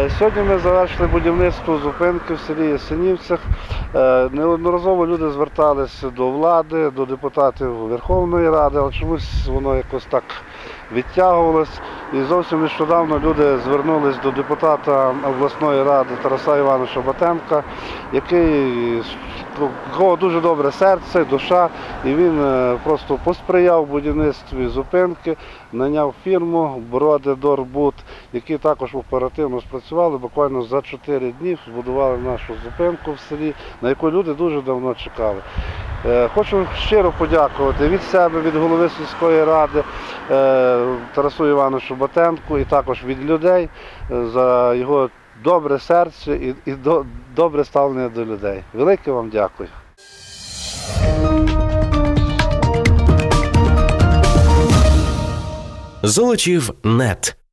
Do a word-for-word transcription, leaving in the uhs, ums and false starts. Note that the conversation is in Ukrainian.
Сьогодні ми завершили будівництво зупинки в селі Ясенівцях. Неодноразово люди зверталися до влади, до депутатів Верховної Ради, але чомусь воно якось так відтягувалось. І зовсім нещодавно люди звернулись до депутата обласної ради Тараса Івановича Батенка, який, у кого дуже добре серце, душа, і він просто посприяв будівництві зупинки, наняв фірму «Бродидорбуд», які також оперативно спрацювали, буквально за чотири дні збудували нашу зупинку в селі, на яку люди дуже давно чекали. Хочу щиро подякувати від себе, від голови сільської ради Тарасу Івановичу Батенку і також від людей за його добре серце і, і до, добре ставлення до людей. Велике вам дякую. Золочів точка нет